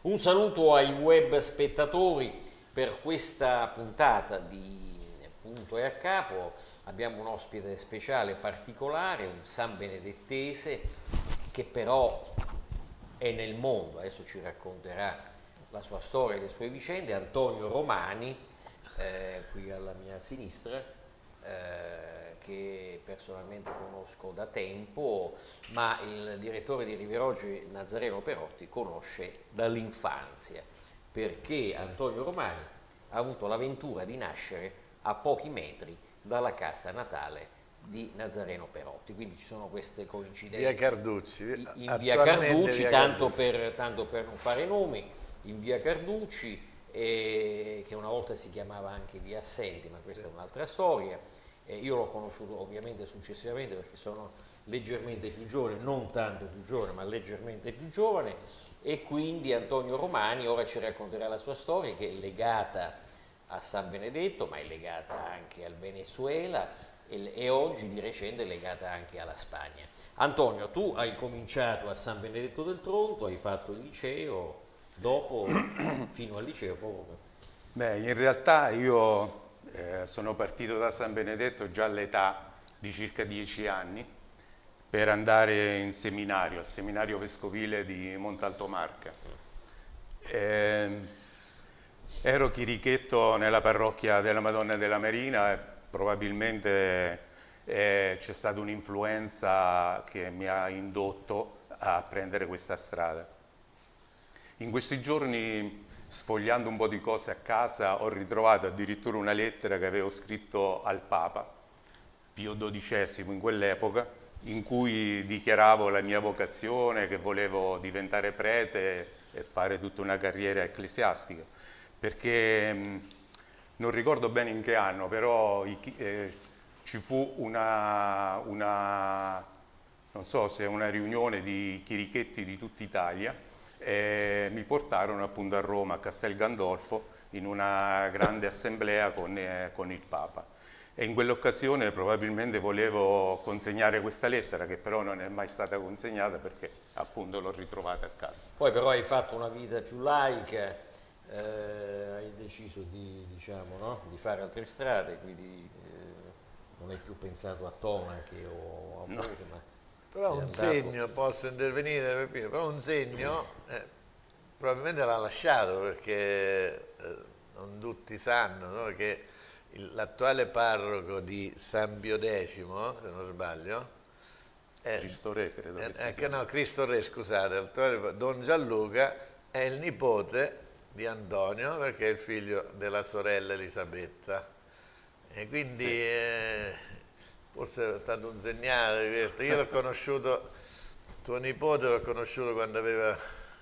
Un saluto ai web spettatori per questa puntata di Punto e a Capo. Abbiamo un ospite speciale particolare, un San Benedettese che però è nel mondo, adesso ci racconterà la sua storia e le sue vicende, Antonio Romani, qui alla mia sinistra, che personalmente conosco da tempo, ma il direttore di Riveroggi Nazareno Perotti conosce dall'infanzia, perché Antonio Romani ha avuto l'avventura di nascere a pochi metri dalla casa natale di Nazareno Perotti, quindi ci sono queste coincidenze. Via Carducci, In via Carducci, tanto per non fare nomi, in via Carducci, che una volta si chiamava anche via Assenti, ma questa è un'altra storia. Io l'ho conosciuto ovviamente successivamente perché sono leggermente più giovane, non tanto più giovane, ma leggermente più giovane, e quindi Antonio Romani ora ci racconterà la sua storia, che è legata a San Benedetto, ma è legata anche al Venezuela e oggi di recente è legata anche alla Spagna. Antonio, tu hai cominciato a San Benedetto del Tronto, hai fatto il liceo, dopo fino al liceo poco. Beh, in realtà io sono partito da San Benedetto già all'età di circa 10 anni per andare in seminario, al seminario vescovile di Montalto Marca. Ero chirichetto nella parrocchia della Madonna della Marina e probabilmente c'è stata un'influenza che mi ha indotto a prendere questa strada. In questi giorni, sfogliando un po' di cose a casa, ho ritrovato addirittura una lettera che avevo scritto al Papa Pio XII in quell'epoca, in cui dichiaravo la mia vocazione, che volevo diventare prete e fare tutta una carriera ecclesiastica, perché non ricordo bene in che anno, però ci fu non so se una riunione di chirichetti di tutta Italia, e mi portarono appunto a Roma, a Castel Gandolfo, in una grande assemblea con il Papa. E in quell'occasione probabilmente volevo consegnare questa lettera, che però non è mai stata consegnata perché appunto l'ho ritrovata a casa. Poi però hai fatto una vita più laica, hai deciso di, diciamo, no? Di fare altre strade, quindi non hai più pensato a tonache o a voto, ma Però un segno, posso intervenire, però un segno probabilmente l'ha lasciato, perché non tutti sanno, no, che l'attuale parroco di San Pio X, se non sbaglio, Cristo Re, credo che no, Cristo Re, scusate, Don Gianluca è il nipote di Antonio, perché è il figlio della sorella Elisabetta, e quindi forse è stato un segnale. Io l'ho conosciuto, tuo nipote l'ho conosciuto quando aveva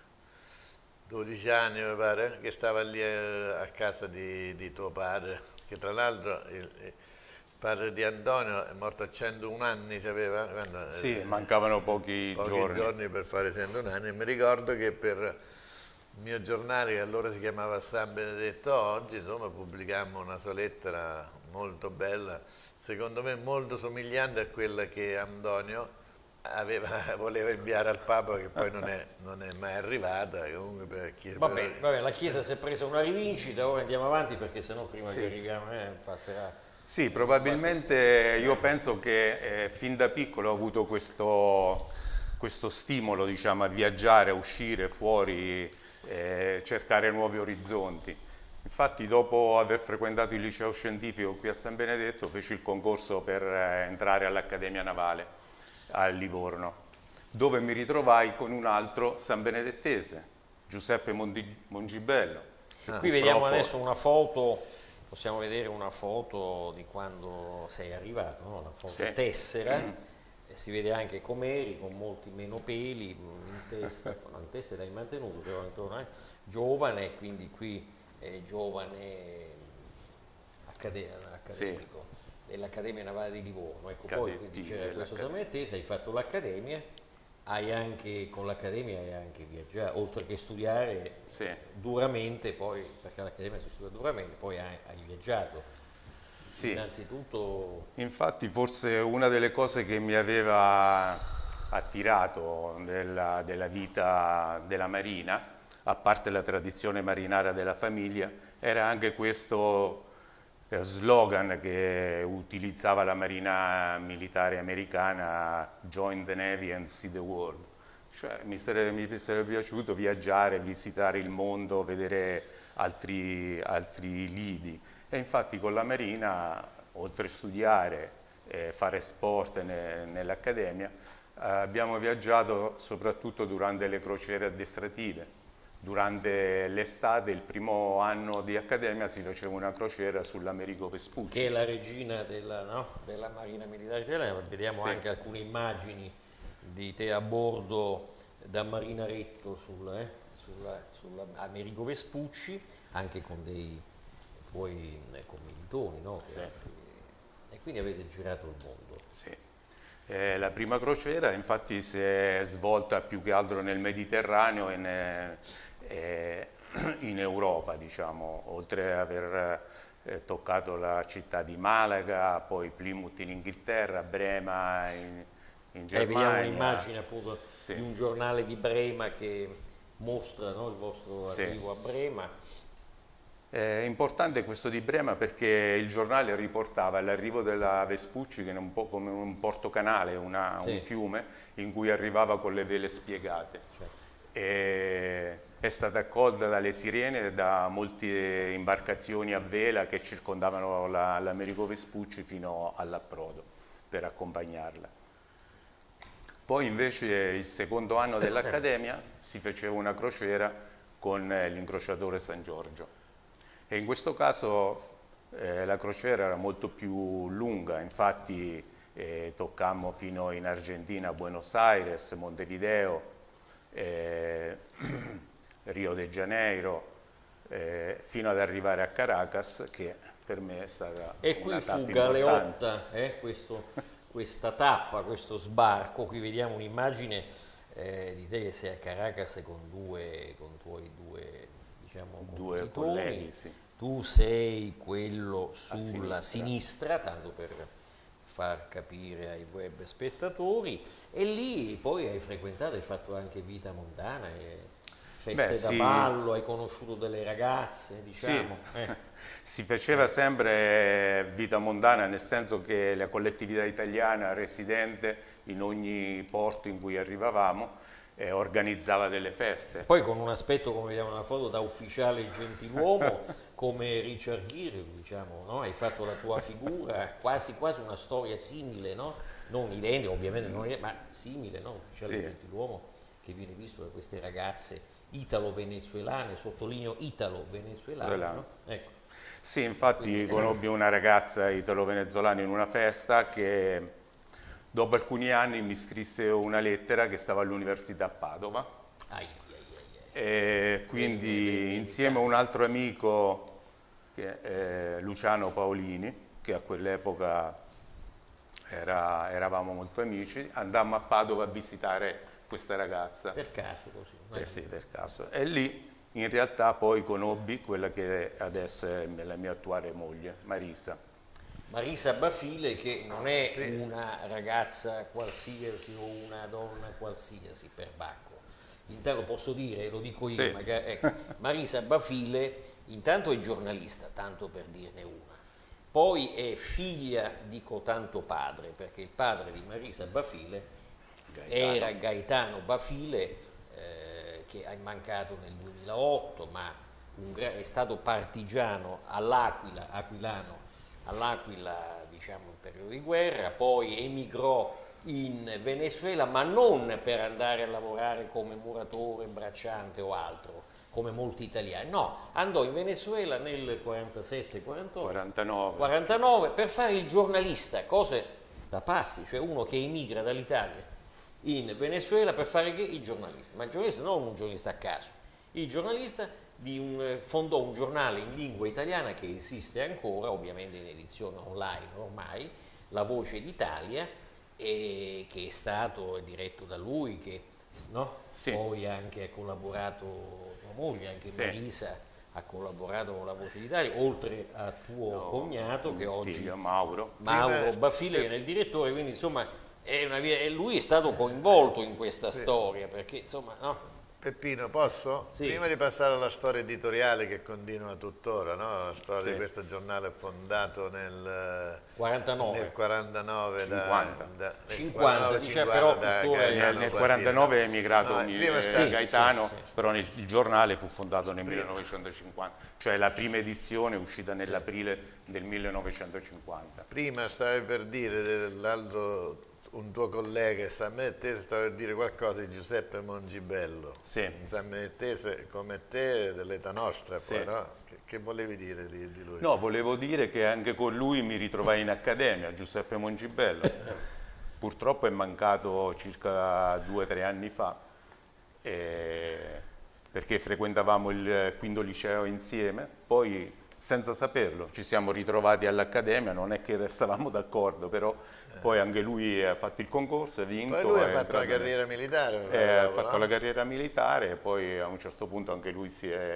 12 anni, mi pare, che stava lì a casa di tuo padre, che tra l'altro il padre di Antonio è morto a 101 anni, sapeva? Quando, sì, mancavano pochi giorni per fare 101 anni. E mi ricordo che per il mio giornale, che allora si chiamava San Benedetto Oggi, insomma, pubblicammo una sua lettera molto bella, secondo me molto somigliante a quella che Antonio voleva inviare al Papa, che poi non è mai arrivata. Comunque vabbè, la Chiesa si è presa una rivincita, ora andiamo avanti perché sennò prima che arriviamo passerà. Sì, probabilmente io penso che fin da piccolo ho avuto questo stimolo, diciamo, a viaggiare, a uscire fuori, cercare nuovi orizzonti. Infatti, dopo aver frequentato il liceo scientifico qui a San Benedetto, feci il concorso per entrare all'Accademia Navale a Livorno, dove mi ritrovai con un altro San Benedettese, Giuseppe Mongibello. Qui vediamo adesso una foto, possiamo vedere una foto di quando sei arrivato, no? La foto tessera, e si vede anche com'eri, con molti meno peli in testa, in testa l'hai mantenuto, però intorno, giovane, quindi qui giovane accademico dell'Accademia Navale di Livorno, ecco. Poi quindi c'era questo San Benedettese, hai fatto l'Accademia, con l'Accademia hai anche viaggiato, oltre che studiare duramente, poi, perché all'Accademia si studia duramente, poi hai viaggiato. Sì. Innanzitutto. Infatti forse una delle cose che mi aveva attirato della vita della Marina a parte la tradizione marinara della famiglia, era anche questo slogan che utilizzava la marina militare americana, Join the Navy and see the world. Cioè, mi sarebbe piaciuto viaggiare, visitare il mondo, vedere altri lidi. E infatti con la marina, oltre a studiare e fare sport nell'accademia, abbiamo viaggiato soprattutto durante le crociere addestrative. Durante l'estate, il primo anno di accademia, si faceva una crociera sull'Americo Vespucci. Che è la regina della Marina Militare Italiana. Vediamo anche alcune immagini di te a bordo da marinaretto sull'Americo Vespucci, anche con dei tuoi commilitoni, no? Sì. E quindi avete girato il mondo. Sì. La prima crociera infatti si è svolta più che altro nel Mediterraneo e in Europa, diciamo, oltre ad aver toccato la città di Malaga, poi Plymouth in Inghilterra, Brema in Germania. Vediamo un'immagine appunto di un giornale di Brema che mostra, no, il vostro arrivo a Brema. È importante questo di Brema perché il giornale riportava l'arrivo della Vespucci, che è un po' come un portocanale, un fiume in cui arrivava con le vele spiegate. Certo. E è stata accolta dalle sirene e da molte imbarcazioni a vela che circondavano l'Americo Vespucci fino all'approdo per accompagnarla. Poi invece il secondo anno dell'Accademia si faceva una crociera con l'incrociatore San Giorgio. E in questo caso la crociera era molto più lunga, infatti toccammo fino in Argentina, Buenos Aires, Montevideo, Rio de Janeiro, fino ad arrivare a Caracas, che per me è stata e qui una fu tappa Galeotta, questa tappa, questo sbarco. Qui vediamo un'immagine di te che sei a Caracas con tuoi due, diciamo, due colleghi, sì. Tu sei quello sulla sinistra, tanto per far capire ai web spettatori, e lì poi hai frequentato, hai fatto anche vita mondana, feste da ballo, hai conosciuto delle ragazze, diciamo. Sì. Si faceva sempre vita mondana, nel senso che la collettività italiana residente in ogni porto in cui arrivavamo organizzava delle feste. Poi con un aspetto, come vediamo nella foto, da ufficiale gentiluomo, come Richard Gere, diciamo, no? Hai fatto la tua figura, quasi una storia simile, no? Non identica, ovviamente, ma simile, no? Ufficiale gentiluomo, che viene visto da queste ragazze italo-venezuelane, sottolineo italo-venezuelane, no? Ecco. Sì, infatti conobbi una ragazza italo-venezuelana in una festa che dopo alcuni anni mi scrisse una lettera che stava all'università a Padova. E quindi insieme a un altro amico, Luciano Paolini, che a quell'epoca eravamo molto amici, andammo a Padova a visitare questa ragazza. Per caso così? Sì, per caso. E lì in realtà poi conobbi quella che adesso è la mia attuale moglie, Marisa. Marisa Bafile, che non è una ragazza qualsiasi o una donna qualsiasi, per Bacco. Intanto posso dire, lo dico io, magari, Marisa Bafile intanto è giornalista, tanto per dirne una. Poi è figlia di cotanto padre, perché il padre di Marisa Bafile era Gaetano Bafile, che è mancato nel 2008, ma è stato partigiano aquilano all'Aquila, diciamo, in periodo di guerra, poi emigrò in Venezuela, ma non per andare a lavorare come muratore, bracciante o altro, come molti italiani, no, andò in Venezuela nel 47-49 per fare il giornalista, cose da pazzi, cioè uno che emigra dall'Italia in Venezuela per fare il giornalista, ma il giornalista non un giornalista a caso, il giornalista fondò un giornale in lingua italiana che esiste ancora, ovviamente in edizione online ormai, La Voce d'Italia, che è stato diretto da lui, che poi anche ha collaborato, tua moglie, anche Marisa ha collaborato con La Voce d'Italia, oltre a tuo cognato che oggi Mauro Bafile, che è il direttore, quindi insomma lui è stato coinvolto in questa storia, perché insomma Peppino, posso? Sì. Prima di passare alla storia editoriale che continua tuttora, no? La storia Sì. di questo giornale fondato nel 49. nel 49 50. nel 50, dice, però da tuttora è- Gaetano Nel Basile, 49 è no? emigrato No, prima sta- Gaetano, sì. però il giornale fu fondato nel 1950, cioè la prima edizione è uscita nell'aprile del 1950. Prima stavi per dire dell'altro, un tuo collega sammenettese stava per dire qualcosa di Giuseppe Mongibello. Sì. Un sammenettese come te, dell'età nostra, Sì. poi, no? Che volevi dire di lui? No, volevo dire che anche con lui mi ritrovai in accademia, Giuseppe Mongibello. Purtroppo è mancato circa 2 o 3 anni fa, perché frequentavamo il quinto liceo insieme, poi senza saperlo ci siamo ritrovati all'accademia, non è che restavamo d'accordo, però poi anche lui ha fatto il concorso, ha vinto. Poi lui ha è fatto la entrato carriera militare, mi ha pare, fatto no? la carriera militare e poi a un certo punto anche lui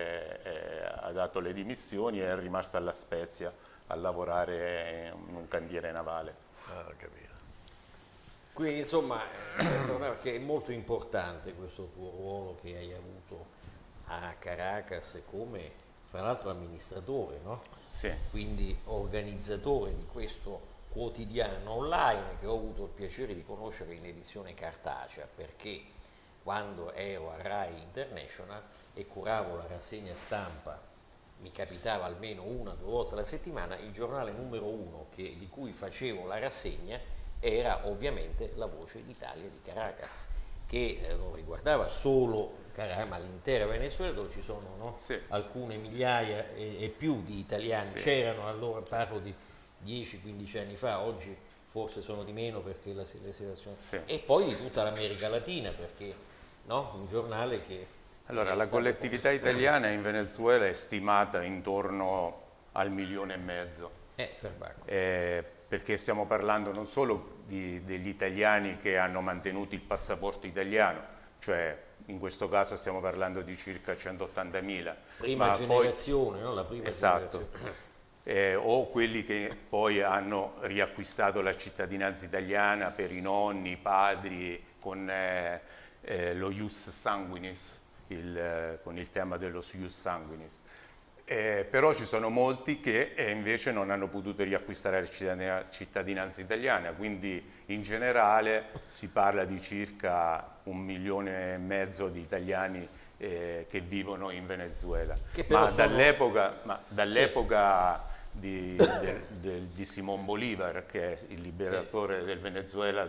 ha dato le dimissioni e è rimasto alla Spezia a lavorare in un cantiere navale. Ah, ho capito. Quindi insomma, che è molto importante questo tuo ruolo che hai avuto a Caracas come, fra l'altro, amministratore, no? Sì. Quindi organizzatore di questo quotidiano online che ho avuto il piacere di conoscere in edizione cartacea, perché quando ero a Rai International e curavo la rassegna stampa, mi capitava almeno 1 o 2 volte alla settimana, il giornale numero 1 di cui facevo la rassegna era ovviamente La Voce d'Italia di Caracas, che non riguardava solo Caracas, ma l'intera Venezuela, dove ci sono, no? Sì. Alcune migliaia e più di italiani, Sì. c'erano allora, parlo di 10-15 anni fa, oggi forse sono di meno perché la situazione... Sì. E poi di tutta l'America Latina, perché, no? Un giornale che... Allora, è la stato collettività come- italiana in Venezuela è stimata intorno al 1,5 milioni, perbacco. perché stiamo parlando non solo degli italiani che hanno mantenuto il passaporto italiano, cioè in questo caso stiamo parlando di circa 180.000. Prima ma generazione, no? La prima Esatto. generazione. O quelli che poi hanno riacquistato la cittadinanza italiana per i nonni, i padri, con lo ius sanguinis, con il tema dello ius sanguinis. Però ci sono molti che invece non hanno potuto riacquistare la cittadinanza italiana, quindi in generale si parla di circa 1,5 milioni di italiani che vivono in Venezuela. Che però Ma sono- dall'epoca di Simón Bolívar, che è il liberatore del Venezuela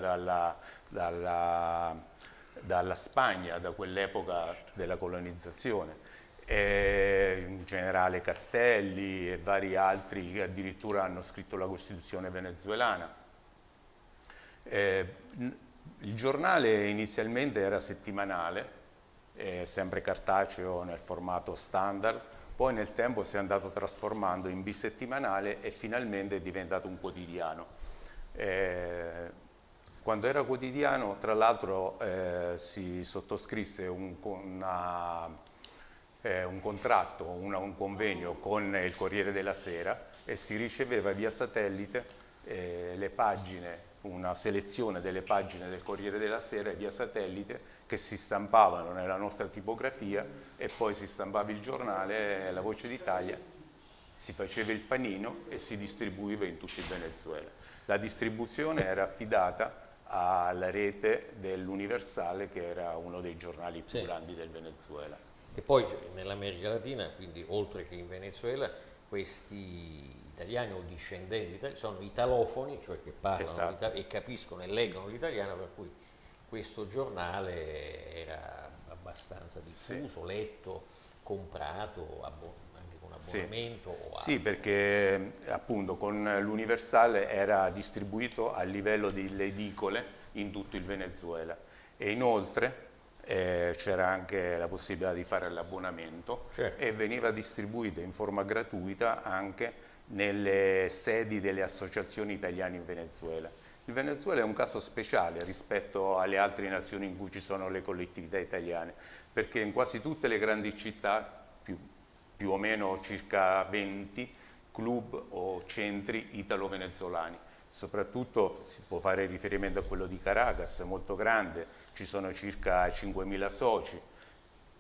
dalla Spagna, da quell'epoca della colonizzazione, in generale Castelli e vari altri che addirittura hanno scritto la Costituzione venezuelana. Il giornale inizialmente era settimanale, sempre cartaceo nel formato standard, poi nel tempo si è andato trasformando in bisettimanale e finalmente è diventato un quotidiano. Quando era quotidiano, tra l'altro, si sottoscrisse un contratto, un convenio con il Corriere della Sera e si riceveva via satellite le pagine, una selezione delle pagine del Corriere della Sera via satellite che si stampavano nella nostra tipografia e poi si stampava il giornale La Voce d'Italia, si faceva il panino e si distribuiva in tutto il Venezuela. La distribuzione era affidata alla rete dell'Universale, che era uno dei giornali più grandi del Venezuela. E poi nell'America Latina, quindi oltre che in Venezuela, questi italiani o discendenti italiani sono italofoni, cioè che parlano Esatto. e capiscono e leggono l'italiano, per cui questo giornale era abbastanza diffuso, letto, comprato, anche con abbonamento. O Sì, perché appunto con l'Universale era distribuito a livello delle edicole in tutto il Venezuela e inoltre c'era anche la possibilità di fare l'abbonamento. Certo. E veniva distribuita in forma gratuita anche nelle sedi delle associazioni italiane in Venezuela. Il Venezuela è un caso speciale rispetto alle altre nazioni in cui ci sono le collettività italiane, perché in quasi tutte le grandi città, più o meno circa 20 club o centri italo-venezolani. Soprattutto si può fare riferimento a quello di Caracas, molto grande, ci sono circa 5.000 soci,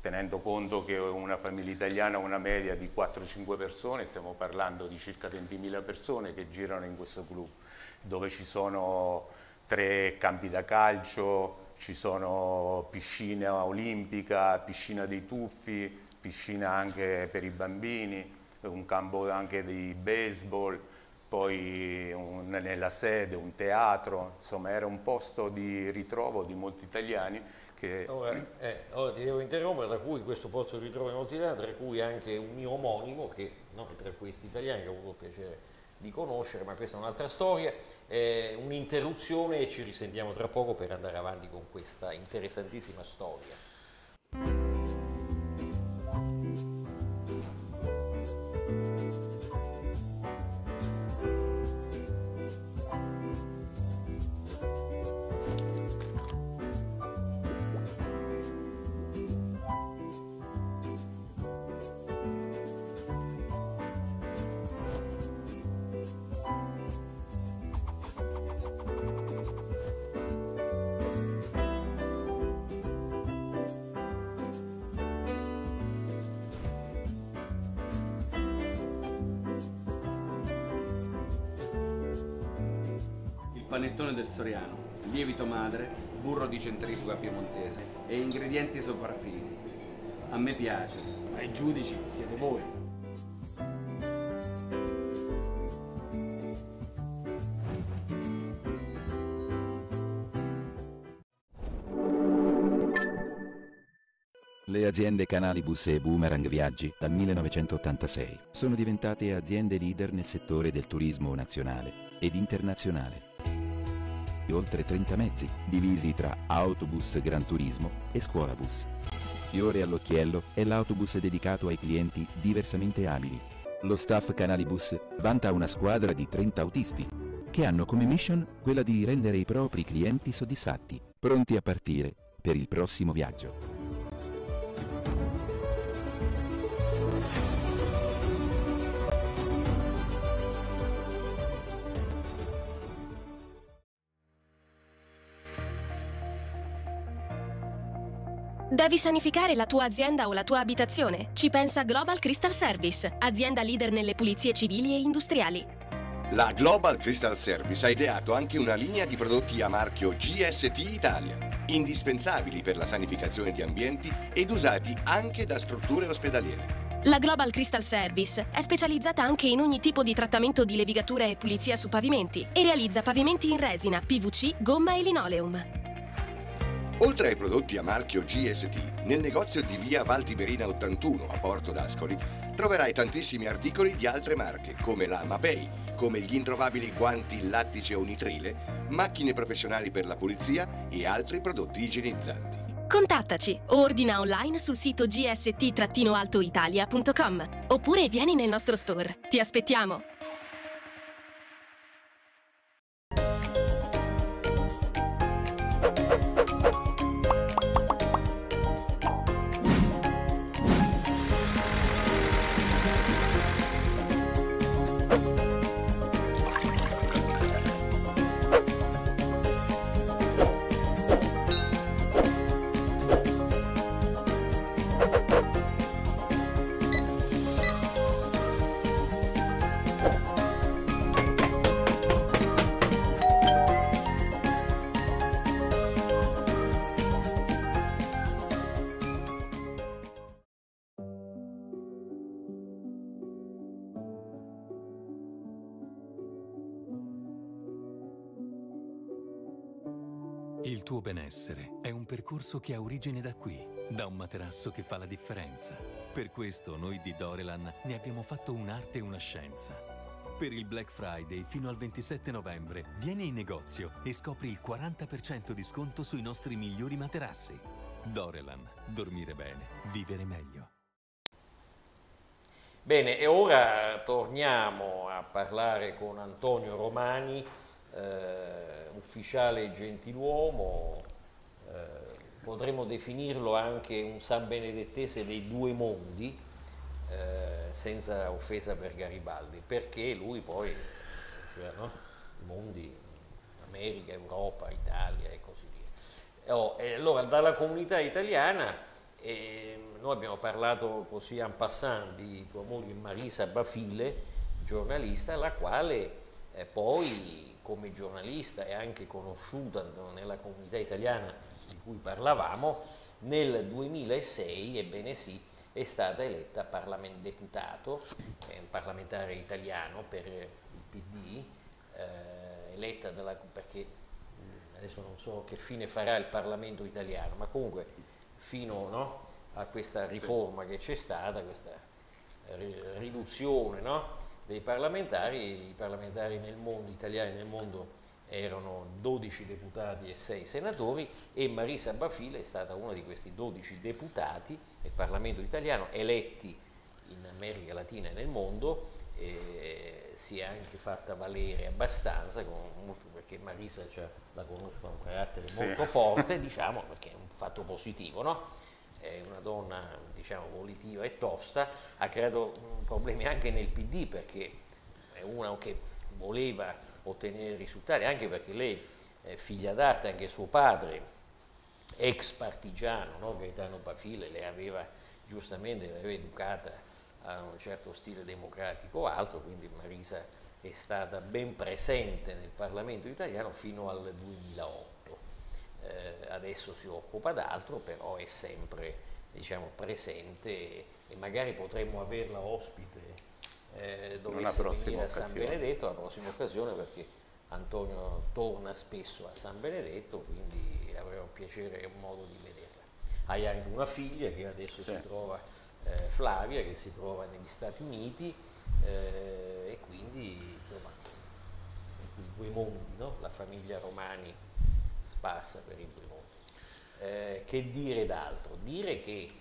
tenendo conto che una famiglia italiana ha una media di 4-5 persone, stiamo parlando di circa 20.000 persone che girano in questo club, dove ci sono 3 campi da calcio, ci sono piscina olimpica, piscina dei tuffi, piscina anche per i bambini, un campo anche di baseball, poi nella sede un teatro, insomma era un posto di ritrovo di molti italiani. Ora ti devo interrompere, tra cui questo posto di ritrovo di molti italiani, tra cui anche un mio omonimo che è tra questi italiani che ho avuto il piacere di conoscere, ma questa è un'altra storia. Un'interruzione e ci risentiamo tra poco per andare avanti con questa interessantissima storia. Panettone del Soriano, lievito madre, burro di centrifuga piemontese e ingredienti sopraffini. A me piace, ma i giudici siete voi. Le aziende Canalibus e Boomerang Viaggi dal 1986 sono diventate aziende leader nel settore del turismo nazionale ed internazionale. Oltre 30 mezzi, divisi tra autobus Gran Turismo e scuolabus. Fiore all'occhiello è l'autobus dedicato ai clienti diversamente abili. Lo staff Canalibus vanta una squadra di 30 autisti, che hanno come mission quella di rendere i propri clienti soddisfatti, pronti a partire per il prossimo viaggio. Devi sanificare la tua azienda o la tua abitazione? Ci pensa Global Crystal Service, azienda leader nelle pulizie civili e industriali. La Global Crystal Service ha ideato anche una linea di prodotti a marchio GST Italia, indispensabili per la sanificazione di ambienti ed usati anche da strutture ospedaliere. La Global Crystal Service è specializzata anche in ogni tipo di trattamento di levigatura e pulizia su pavimenti e realizza pavimenti in resina, PVC, gomma e linoleum. Oltre ai prodotti a marchio GST, nel negozio di via Valtiberina 81 a Porto d'Ascoli troverai tantissimi articoli di altre marche come la Mapei, come gli introvabili guanti lattice o nitrile, macchine professionali per la pulizia e altri prodotti igienizzanti. Contattaci o ordina online sul sito gst-altoitalia.com oppure vieni nel nostro store. Ti aspettiamo! Il tuo benessere è un percorso che ha origine da qui, da un materasso che fa la differenza. Per questo noi di Dorelan ne abbiamo fatto un'arte e una scienza. Per il Black Friday fino al 27 novembre vieni in negozio e scopri il 40% di sconto sui nostri migliori materassi. Dorelan, dormire bene, vivere meglio. Bene, e ora torniamo a parlare con Antonio Romani, ufficiale gentiluomo, potremmo definirlo anche un San Benedettese dei due mondi, senza offesa per Garibaldi, perché lui poi, cioè, no? I mondi, America, Europa, Italia e così via. Allora, dalla comunità italiana noi abbiamo parlato così en passant di tua moglie Marisa Bafile, giornalista, la quale poi come giornalista è anche conosciuta nella comunità italiana di cui parlavamo. Nel 2006, ebbene sì, è stata eletta deputato, un parlamentare italiano per il PD, eletta perché adesso non so che fine farà il Parlamento italiano, ma comunque fino, no, a questa riforma che c'è stata, questa riduzione, no, dei parlamentari, i parlamentari nel mondo, italiani nel mondo, erano 12 deputati e 6 senatori, e Marisa Bafile è stata una di questi 12 deputati del Parlamento italiano eletti in America Latina e nel mondo. Si è anche fatta valere abbastanza, perché Marisa, la conosco, ha un carattere molto forte, diciamo, perché è un fatto positivo, no? È una donna, diciamo, volitiva e tosta, ha creato problemi anche nel PD, perché è una che voleva ottenere risultati, anche perché lei è figlia d'arte, anche suo padre, ex partigiano, no? Gaetano Bafile, le aveva educata a un certo stile democratico o altro, quindi Marisa è stata ben presente nel Parlamento italiano fino al 2008. Adesso si occupa d'altro, però è sempre, diciamo, presente, e magari potremmo averla ospite dovesse venire a San Benedetto la prossima occasione, perché Antonio torna spesso a San Benedetto, quindi avremo piacere e un modo di vederla. Hai anche una figlia che adesso si trova, Flavia, che si trova negli Stati Uniti, e quindi insomma i due mondi, no? La famiglia Romani sparsa per i due mondi. Che dire d'altro? Dire che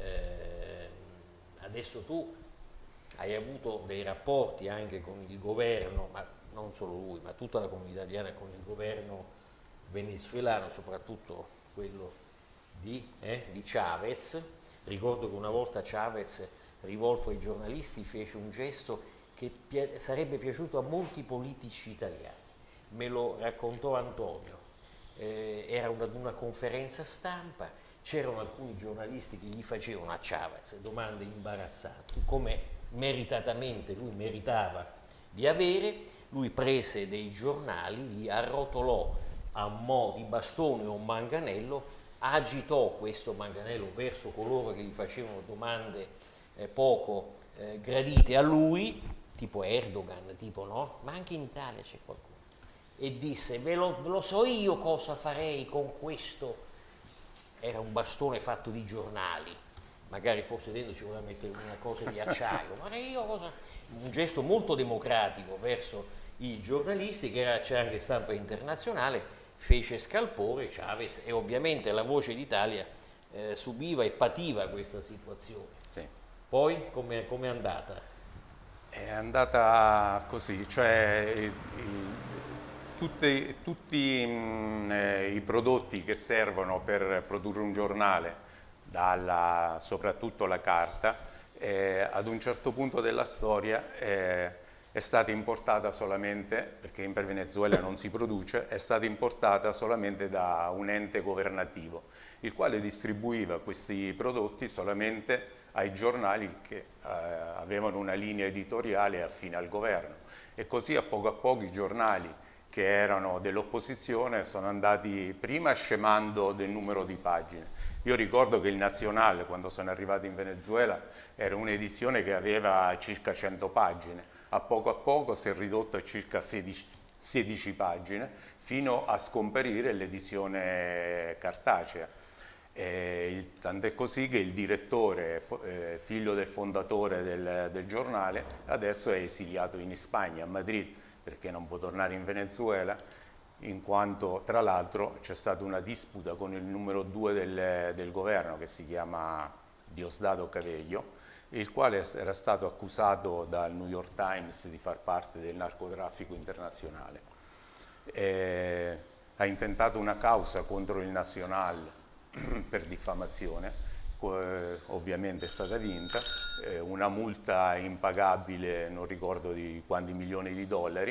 adesso tu hai avuto dei rapporti anche con il governo, ma non solo lui, ma tutta la comunità italiana, con il governo venezuelano, soprattutto quello di Chavez. Ricordo che una volta Chavez, rivolto ai giornalisti, fece un gesto che sarebbe piaciuto a molti politici italiani. Me lo raccontò Antonio. Era una conferenza stampa, c'erano alcuni giornalisti che gli facevano a Chavez domande imbarazzanti, come meritatamente lui meritava di avere. Lui prese dei giornali, li arrotolò a mo' di bastone o manganello, agitò questo manganello verso coloro che gli facevano domande poco gradite a lui, tipo Erdogan, tipo, no? Ma anche in Italia c'è qualcuno, e disse: ve lo so io cosa farei con questo. Era un bastone fatto di giornali, magari forse dentro ci voleva mettere una cosa di acciaio, ma io cosa? Un gesto molto democratico verso i giornalisti, che c'è anche stampa internazionale. Fece scalpore Chavez, e ovviamente la Voce d'Italia subiva e pativa questa situazione. Sì. Poi com'è andata? È andata così, cioè tutti i prodotti che servono per produrre un giornale, soprattutto la carta, ad un certo punto della storia è stata importata solamente, perché in Venezuela non si produce, è stata importata solamente da un ente governativo, il quale distribuiva questi prodotti solamente ai giornali che avevano una linea editoriale affine al governo, e così a poco i giornali che erano dell'opposizione sono andati prima scemando del numero di pagine. Io ricordo che il Nazionale, quando sono arrivato in Venezuela, era un'edizione che aveva circa 100 pagine, a poco si è ridotto a circa 16 pagine, fino a scomparire l'edizione cartacea. Tant'è così che il direttore, figlio del fondatore del giornale, adesso è esiliato in Spagna, a Madrid, perché non può tornare in Venezuela, in quanto tra l'altro c'è stata una disputa con il numero 2 del governo, che si chiama Diosdado Cabello, il quale era stato accusato dal New York Times di far parte del narcotraffico internazionale. Ha intentato una causa contro il Nacional per diffamazione, ovviamente è stata vinta, una multa impagabile, non ricordo di quanti milioni di dollari,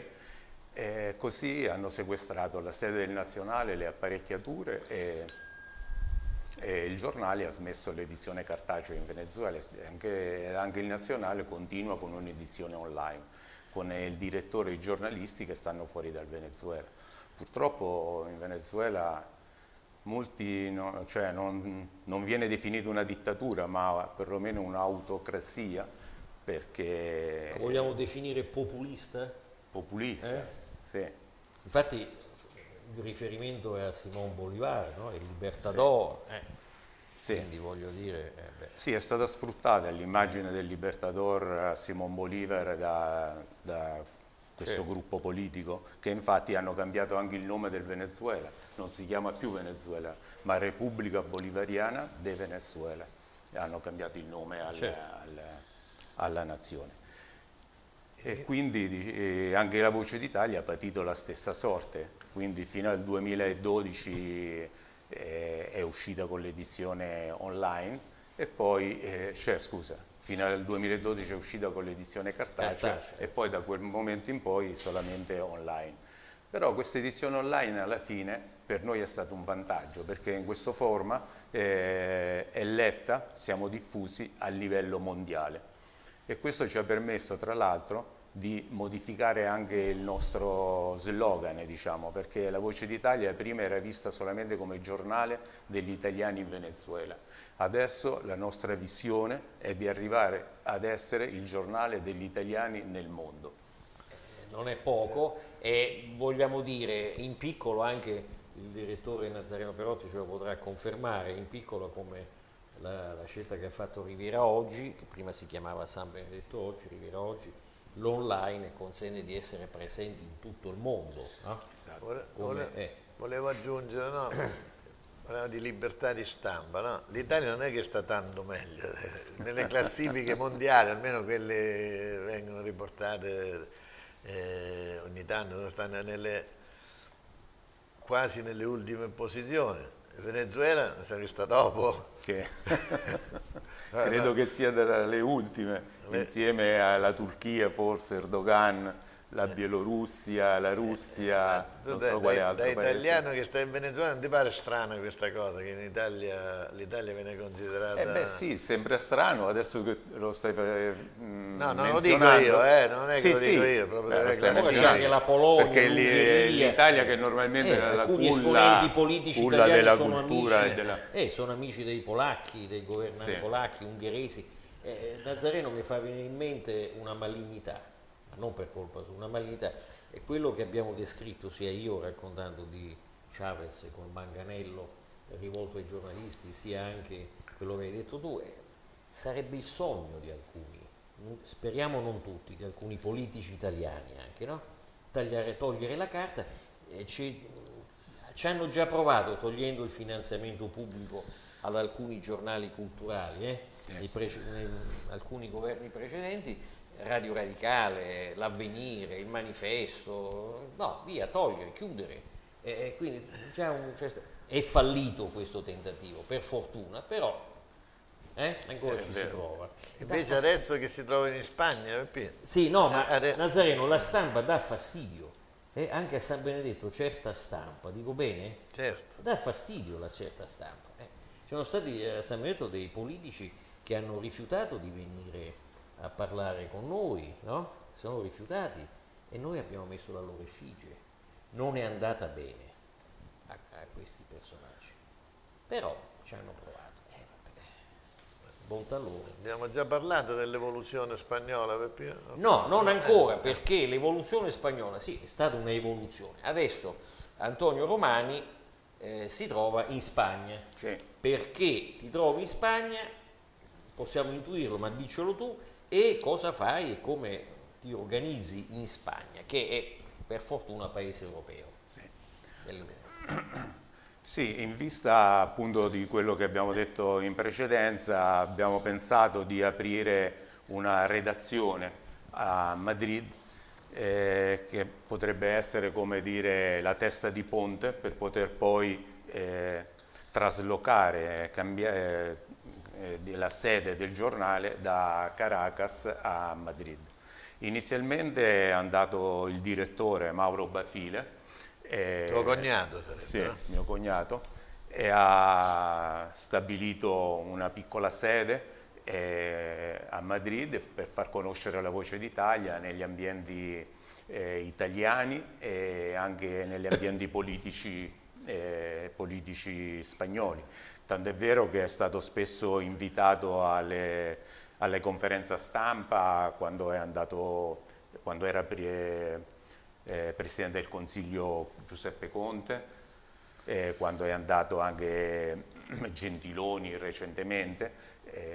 così hanno sequestrato la sede del Nazionale, le apparecchiature, e e il giornale ha smesso l'edizione cartacea in Venezuela, anche il Nazionale continua con un'edizione online, con il direttore e i giornalisti che stanno fuori dal Venezuela. Purtroppo in Venezuela molti, non viene definita una dittatura, ma perlomeno un'autocrazia, perché... La vogliamo definire populista? Populista, sì. Infatti il riferimento è a Simón Bolívar, no? Il Libertador, sì. Quindi voglio dire... Sì, è stata sfruttata l'immagine del Libertador Simón Bolívar da questo gruppo politico, che infatti hanno cambiato anche il nome del Venezuela, non si chiama più Venezuela, ma Repubblica Bolivariana de Venezuela, e hanno cambiato il nome alla nazione. E quindi anche la Voce d'Italia ha patito la stessa sorte, quindi fino al 2012 è uscita con l'edizione online e poi, fino al 2012 è uscita con l'edizione cartacea e poi da quel momento in poi solamente online. Però questa edizione online alla fine per noi è stato un vantaggio, perché in questo forma è letta, siamo diffusi a livello mondiale. E questo ci ha permesso, tra l'altro, di modificare anche il nostro slogan, diciamo, perché la Voce d'Italia prima era vista solamente come giornale degli italiani in Venezuela. Adesso la nostra visione è di arrivare ad essere il giornale degli italiani nel mondo. Non è poco, e vogliamo dire in piccolo, anche il direttore Nazareno Perotti ce lo potrà confermare, in piccolo come la scelta che ha fatto Riviera Oggi, che prima si chiamava San Benedetto Oggi, Riviera Oggi, l'online consente di essere presenti in tutto il mondo. No? Esatto. Volevo aggiungere, no? Parliamo di libertà di stampa, no? L'Italia non è che sta tanto meglio, nelle classifiche mondiali, almeno quelle vengono riportate ogni tanto, stanno quasi nelle ultime posizioni. Il Venezuela sa che sta dopo. Credo che sia le ultime, insieme alla Turchia, forse Erdogan, la Bielorussia, la Russia, non so quale altro paese. Da italiano paese. che sta in Venezuela non ti pare strana questa cosa, che in Italia l'Italia viene considerata... beh sì, sembra strano, adesso che lo stai No, non lo dico io, non è che lo dico io, proprio c'è anche la Polonia, perché l'Italia che normalmente è la alcuni esponenti politici italiani della sono cultura amici, sono amici dei polacchi, dei governanti polacchi, ungheresi. Nazareno mi fa venire in mente una malignità, non per colpa sua, una malignità, è quello che abbiamo descritto sia io raccontando di Chavez col manganello rivolto ai giornalisti, sia anche quello che hai detto tu, sarebbe il sogno di alcuni, speriamo non tutti, di alcuni politici italiani anche, no? Togliere la carta, ci hanno già provato togliendo il finanziamento pubblico ad alcuni giornali culturali, alcuni governi precedenti, Radio Radicale, l'Avvenire, il Manifesto, no, via, togliere, chiudere. Quindi è fallito questo tentativo, per fortuna, però ancora ci si trova. Invece adesso che si trova in Spagna... Sì, no, ma Nazareno, la stampa dà fastidio, anche a San Benedetto certa stampa, dico bene? Certo. Dà fastidio la certa stampa. Ci sono stati a San Benedetto dei politici che hanno rifiutato di venire a parlare con noi, no? Sono rifiutati e noi abbiamo messo la loro effigie. Non è andata bene a questi personaggi, però ci hanno provato. Bontà loro. Abbiamo già parlato dell'evoluzione spagnola, Peppino? No, non ancora, perché l'evoluzione spagnola, sì, è stata un'evoluzione. Adesso Antonio Romani si trova in Spagna. Sì. Perché ti trovi in Spagna? Possiamo intuirlo, ma diccelo tu. E cosa fai e come ti organizzi in Spagna, che è per fortuna paese europeo. Sì. Sì, in vista appunto di quello che abbiamo detto in precedenza, abbiamo pensato di aprire una redazione a Madrid che potrebbe essere, come dire, la testa di ponte per poter poi traslocare, cambiare la sede del giornale da Caracas a Madrid. Inizialmente è andato il direttore Mauro Bafile, tuo cognato sarebbe, sì, no? mio cognato, e ha stabilito una piccola sede a Madrid per far conoscere la Voce d'Italia negli ambienti italiani e anche negli ambienti politici spagnoli. Tant'è vero che è stato spesso invitato alle conferenze stampa quando era Presidente del Consiglio Giuseppe Conte, quando è andato anche Gentiloni recentemente,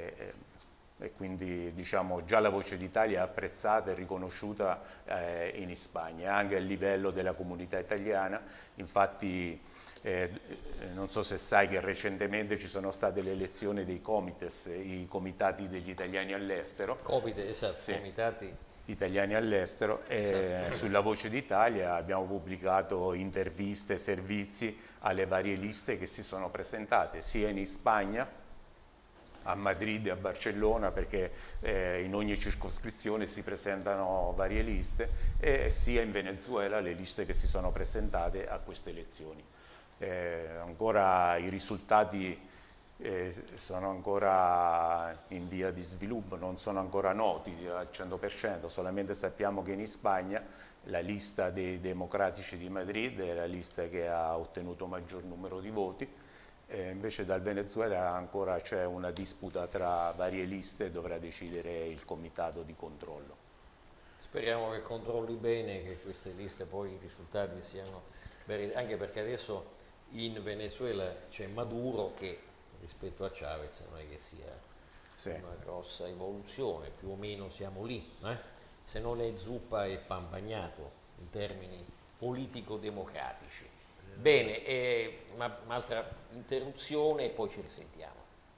e quindi diciamo già la Voce d'Italia è apprezzata e riconosciuta in Spagna, anche a livello della comunità italiana. Infatti non so se sai che recentemente ci sono state le elezioni dei comites, i comitati degli italiani all'estero. Esatto, sì. Comitati italiani all'estero, e esatto. Sulla Voce d'Italia abbiamo pubblicato interviste, servizi alle varie liste che si sono presentate sia in Spagna, a Madrid e a Barcellona, perché in ogni circoscrizione si presentano varie liste, e sia in Venezuela le liste che si sono presentate a queste elezioni. Ancora i risultati sono ancora in via di sviluppo, non sono ancora noti al 100%, solamente sappiamo che in Spagna la lista dei democratici di Madrid è la lista che ha ottenuto maggior numero di voti, invece dal Venezuela ancora c'è una disputa tra varie liste e dovrà decidere il comitato di controllo. Speriamo che controlli bene, che queste liste poi i risultati siano veri, anche perché adesso in Venezuela c'è Maduro che rispetto a Chavez non è che sia una grossa evoluzione, più o meno siamo lì, se non è zuppa e pan bagnato in termini politico-democratici. Bene, un'altra interruzione e poi ci risentiamo.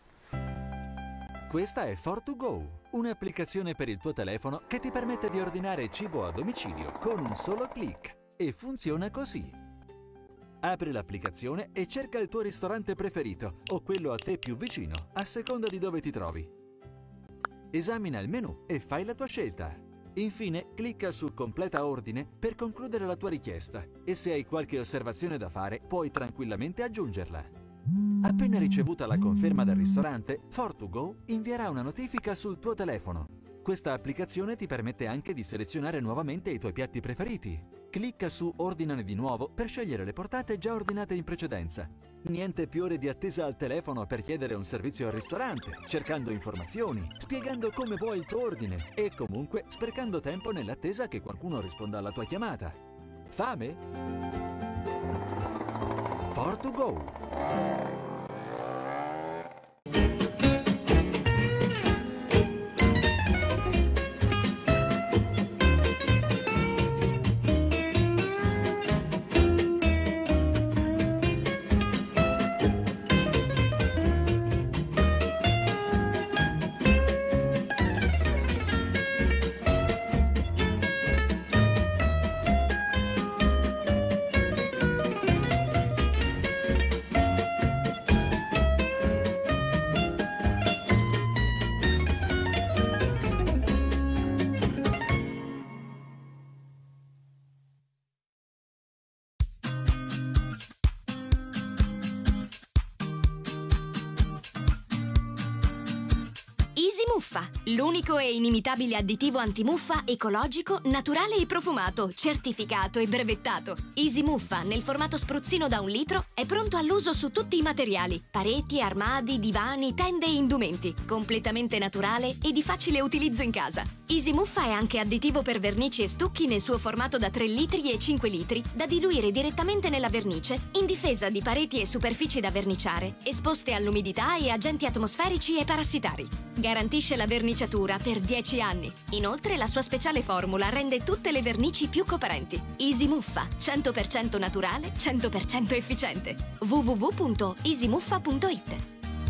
Questa è For2Go, un'applicazione per il tuo telefono che ti permette di ordinare cibo a domicilio con un solo clic. E funziona così. Apri l'applicazione e cerca il tuo ristorante preferito o quello a te più vicino, a seconda di dove ti trovi. Esamina il menu e fai la tua scelta. Infine, clicca su Completa ordine per concludere la tua richiesta e se hai qualche osservazione da fare, puoi tranquillamente aggiungerla. Appena ricevuta la conferma del ristorante, For2Go invierà una notifica sul tuo telefono. Questa applicazione ti permette anche di selezionare nuovamente i tuoi piatti preferiti. Clicca su Ordinane di nuovo per scegliere le portate già ordinate in precedenza. Niente più ore di attesa al telefono per chiedere un servizio al ristorante, cercando informazioni, spiegando come vuoi il tuo ordine e comunque sprecando tempo nell'attesa che qualcuno risponda alla tua chiamata. Fame? For2Go. Muffa, l'unico e inimitabile additivo antimuffa ecologico, naturale e profumato, certificato e brevettato. Easy Muffa, nel formato spruzzino da 1 litro, è pronto all'uso su tutti i materiali: pareti, armadi, divani, tende e indumenti. Completamente naturale e di facile utilizzo in casa. Easy Muffa è anche additivo per vernici e stucchi nel suo formato da 3 litri e 5 litri, da diluire direttamente nella vernice, in difesa di pareti e superfici da verniciare, esposte all'umidità e agenti atmosferici e parassitari. Garantisce la verniciatura per 10 anni. Inoltre la sua speciale formula rende tutte le vernici più coprenti. Easy Muffa, 100% naturale, 100% efficiente. www.easymuffa.it.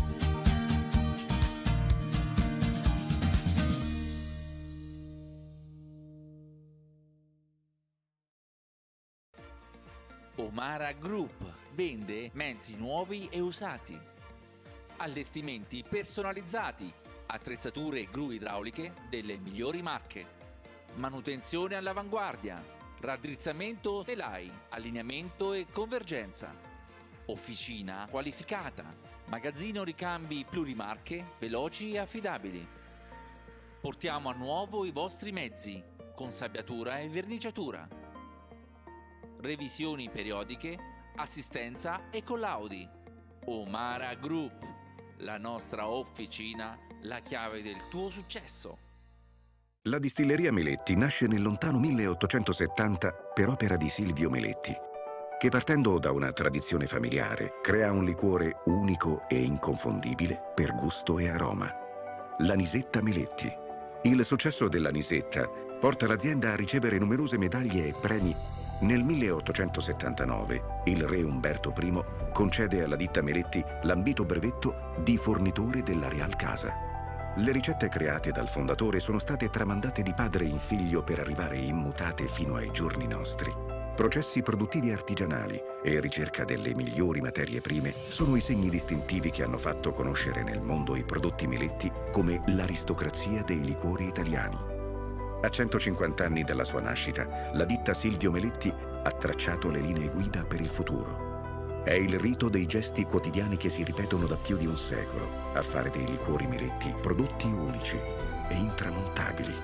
Omara Group vende mezzi nuovi e usati, allestimenti personalizzati, attrezzature e gru idrauliche delle migliori marche, manutenzione all'avanguardia, raddrizzamento telai, allineamento e convergenza. Officina qualificata, magazzino ricambi plurimarche, veloci e affidabili. Portiamo a nuovo i vostri mezzi, con sabbiatura e verniciatura. Revisioni periodiche, assistenza e collaudi. Omara Group, la nostra officina, la chiave del tuo successo. La distilleria Meletti nasce nel lontano 1870 per opera di Silvio Meletti, che partendo da una tradizione familiare crea un liquore unico e inconfondibile per gusto e aroma. L'anisetta Meletti. Il successo dell'anisetta porta l'azienda a ricevere numerose medaglie e premi. Nel 1879 il re Umberto I concede alla ditta Meletti l'ambito brevetto di fornitore della Real Casa. Le ricette create dal fondatore sono state tramandate di padre in figlio per arrivare immutate fino ai giorni nostri. Processi produttivi artigianali e ricerca delle migliori materie prime sono i segni distintivi che hanno fatto conoscere nel mondo i prodotti Meletti come l'aristocrazia dei liquori italiani. A 150 anni dalla sua nascita, la ditta Silvio Meletti ha tracciato le linee guida per il futuro. È il rito dei gesti quotidiani che si ripetono da più di un secolo a fare dei liquori Meletti prodotti unici e intramontabili.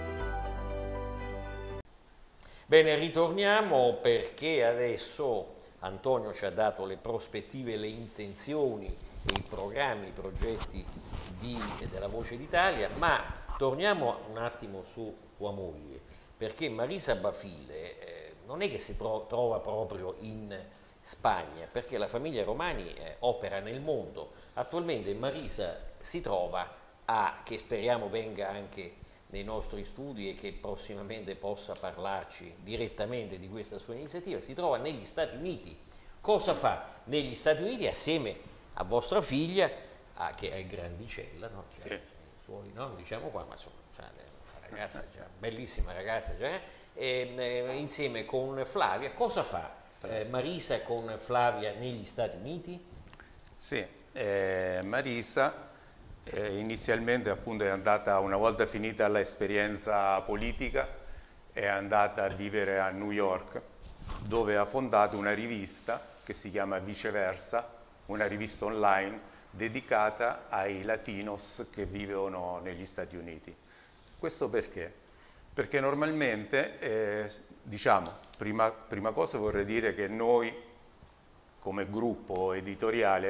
Bene, ritorniamo perché adesso Antonio ci ha dato le prospettive, le intenzioni, i programmi, i progetti della Voce d'Italia, ma torniamo un attimo su tua moglie, perché Marisa Bafile non è che si trova proprio in Spagna, perché la famiglia Romani opera nel mondo. Attualmente Marisa si trova che speriamo venga anche nei nostri studi e che prossimamente possa parlarci direttamente di questa sua iniziativa, si trova negli Stati Uniti. Cosa fa negli Stati Uniti assieme a vostra figlia, che è grandicella, no? Sì. Suoi, no? Diciamo qua, ma insomma, una ragazza già, bellissima ragazza già, insieme con Flavia. Cosa fa Marisa con Flavia negli Stati Uniti? Sì, Marisa inizialmente appunto è andata, una volta finita l'esperienza politica, è andata a vivere a New York, dove ha fondato una rivista che si chiama Viceversa, una rivista online dedicata ai latinos che vivono negli Stati Uniti. Questo perché? Perché normalmente, diciamo, prima cosa vorrei dire che noi come gruppo editoriale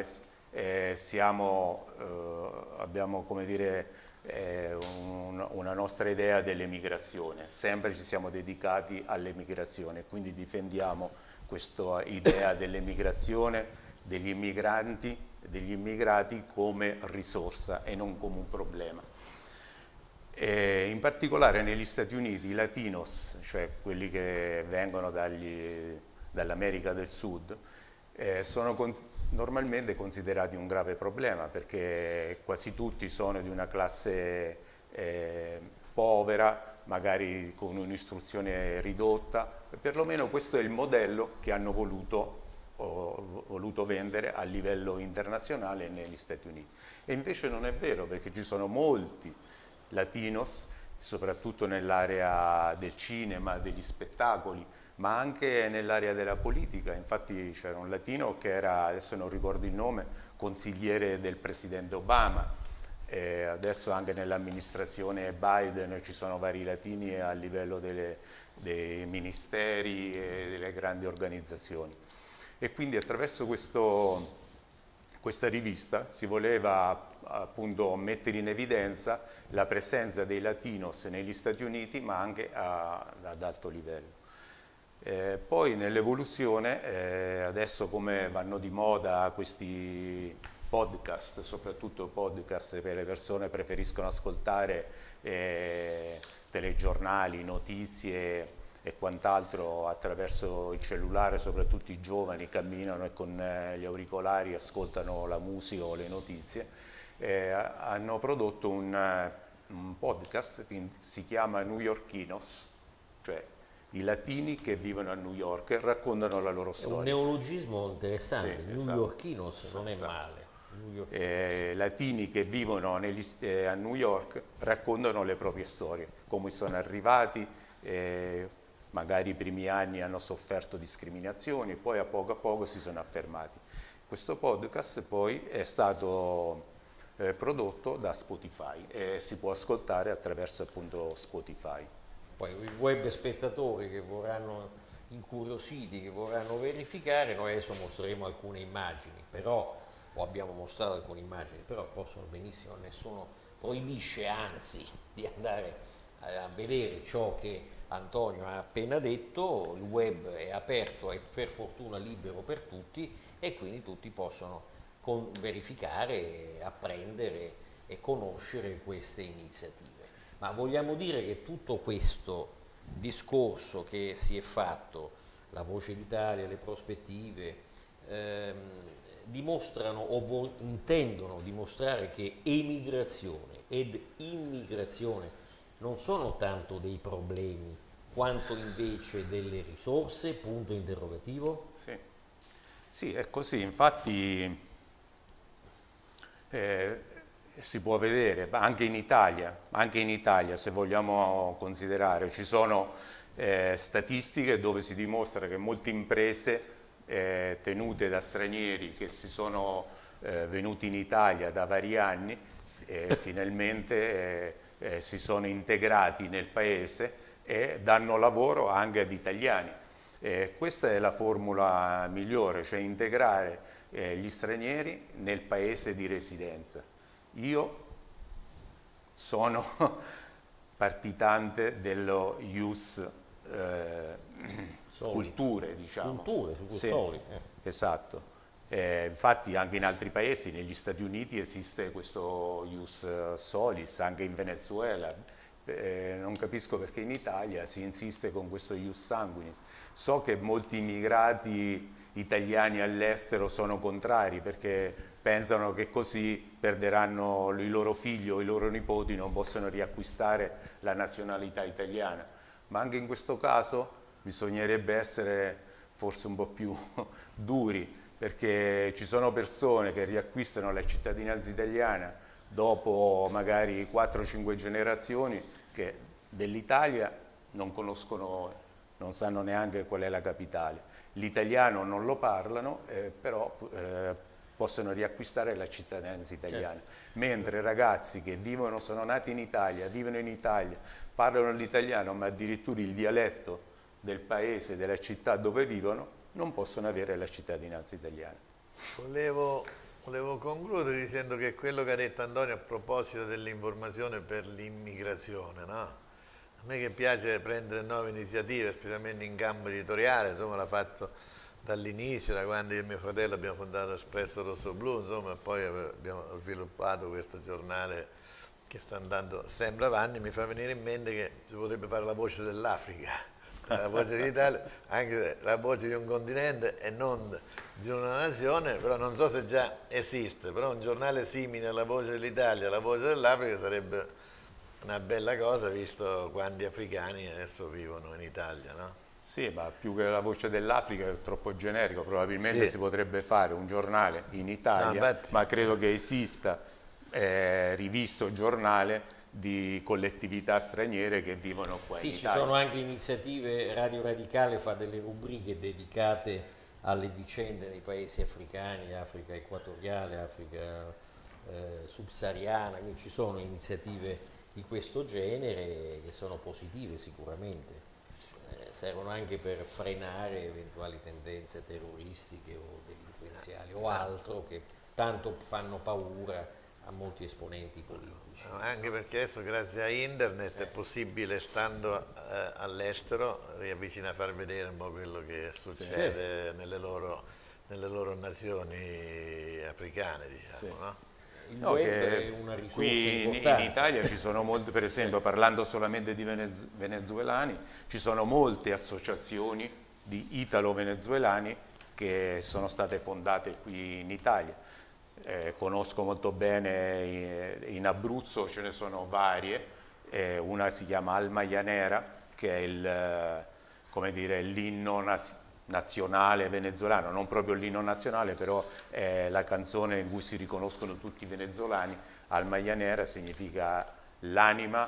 abbiamo, come dire, una nostra idea dell'emigrazione, sempre ci siamo dedicati all'emigrazione, quindi difendiamo questa idea dell'emigrazione, degli immigrati come risorsa e non come un problema. In particolare negli Stati Uniti i latinos, cioè quelli che vengono dall'America del Sud, sono normalmente considerati un grave problema, perché quasi tutti sono di una classe povera, magari con un'istruzione ridotta, perlomeno questo è il modello che hanno voluto vendere a livello internazionale negli Stati Uniti. E invece non è vero, perché ci sono molti latinos, soprattutto nell'area del cinema, degli spettacoli, ma anche nell'area della politica. Infatti c'era un latino che era, adesso non ricordo il nome, consigliere del presidente Obama, adesso anche nell'amministrazione Biden ci sono vari latini a livello dei ministeri e delle grandi organizzazioni. E quindi attraverso questa rivista si voleva appunto mettere in evidenza la presenza dei latinos negli Stati Uniti, ma anche ad alto livello. Poi nell'evoluzione, adesso come vanno di moda questi podcast, soprattutto podcast che le persone preferiscono ascoltare, telegiornali, notizie e quant'altro attraverso il cellulare, soprattutto i giovani camminano e con gli auricolari ascoltano la musica o le notizie, hanno prodotto un podcast che si chiama New Yorkinos, cioè i latini che vivono a New York e raccontano la loro storia. È un neologismo interessante, sì, New esatto. Yorkinos, non è male. Latini che vivono a New York raccontano le proprie storie, come sono arrivati, magari i primi anni hanno sofferto discriminazioni, poi a poco si sono affermati. Questo podcast poi è stato prodotto da Spotify e si può ascoltare attraverso appunto Spotify. Poi i web spettatori che vorranno, incuriositi, che vorranno verificare, noi adesso mostreremo alcune immagini, però, o abbiamo mostrato alcune immagini, però possono benissimo, nessuno proibisce anzi di andare a vedere ciò che Antonio ha appena detto. Il web è aperto, è per fortuna libero per tutti e quindi tutti possono verificare, apprendere e conoscere queste iniziative. Ma vogliamo dire che tutto questo discorso che si è fatto, la Voce d'Italia, le prospettive, dimostrano o intendono dimostrare che emigrazione ed immigrazione non sono tanto dei problemi quanto invece delle risorse, punto interrogativo? Sì, è così, infatti si può vedere, anche in Italia se vogliamo considerare, ci sono statistiche dove si dimostra che molte imprese tenute da stranieri che si sono venuti in Italia da vari anni finalmente si sono integrati nel paese e danno lavoro anche ad italiani. Questa è la formula migliore, cioè integrare gli stranieri nel paese di residenza. Io sono partitante dello ius culture, diciamo. Culture, su sì, soli. Esatto. Infatti anche in altri paesi, negli Stati Uniti esiste questo ius solis, anche in Venezuela. Non capisco perché in Italia si insiste con questo ius sanguinis. So che molti immigrati italiani all'estero sono contrari perché pensano che così perderanno i loro figli o i loro nipoti, non possono riacquistare la nazionalità italiana. Ma anche in questo caso bisognerebbe essere forse un po' più duri, perché ci sono persone che riacquistano la cittadinanza italiana dopo magari 4-5 generazioni che dell'Italia non conoscono, non sanno neanche qual è la capitale. L'italiano non lo parlano, però possono riacquistare la cittadinanza italiana. Certo. Mentre ragazzi che vivono, sono nati in Italia, vivono in Italia, parlano l'italiano, ma addirittura il dialetto del paese, della città dove vivono, non possono avere la cittadinanza italiana. Volevo concludere dicendo che quello che ha detto Antonio a proposito dell'informazione per l'immigrazione, no? A me che piace prendere nuove iniziative, specialmente in campo editoriale, insomma l'ha fatto dall'inizio, da quando io e mio fratello abbiamo fondato Espresso Rosso Blu, insomma, poi abbiamo sviluppato questo giornale che sta andando sempre avanti. Mi fa venire in mente che si potrebbe fare la voce dell'Africa, la voce d'Italia, anche la voce di un continente e non di una nazione, però non so se già esiste, però un giornale simile alla Voce dell'Italia, alla Voce dell'Africa sarebbe una bella cosa, visto quanti africani adesso vivono in Italia, no? Sì, ma più che la Voce dell'Africa è troppo generico, probabilmente si potrebbe fare un giornale in Italia, ma credo che esista rivisto giornale di collettività straniere che vivono qua in Italia. Sì, ci sono anche iniziative, Radio Radicale fa delle rubriche dedicate alle vicende nei paesi africani, Africa equatoriale, Africa subsahariana, quindi ci sono iniziative di questo genere che sono positive sicuramente, servono anche per frenare eventuali tendenze terroristiche o delinquenziali o altro che tanto fanno paura a molti esponenti politici. Anche perché adesso grazie a internet è possibile, stando all'estero, riavvicinare a far vedere un po' quello che succede nelle loro nazioni africane, diciamo, no? Il web è una risorsa importante. In Italia ci sono molte, per esempio, parlando solamente di venezuelani, ci sono molte associazioni di italo-venezuelani che sono state fondate qui in Italia. Conosco molto bene in Abruzzo, ce ne sono varie, una si chiama Alma Llanera, che è l'inno nazionale venezuelano, non proprio l'inno nazionale, però è la canzone in cui si riconoscono tutti i venezuelani. Alma Llanera significa l'anima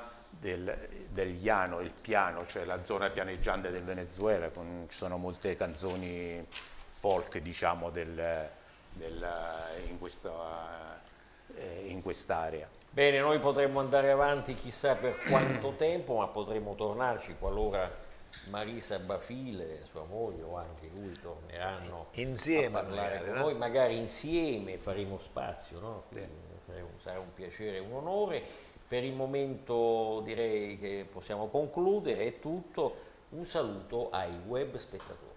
del llano, il piano, cioè la zona pianeggiante del Venezuela, ci sono molte canzoni folk, diciamo, in quest'area. Bene, noi potremmo andare avanti chissà per quanto tempo, ma potremmo tornarci qualora Marisa Bafile, sua moglie o anche lui torneranno insieme a parlare con noi, magari insieme faremo spazio, no? Sarà un piacere e un onore. Per il momento direi che possiamo concludere, è tutto. Un saluto ai web spettatori.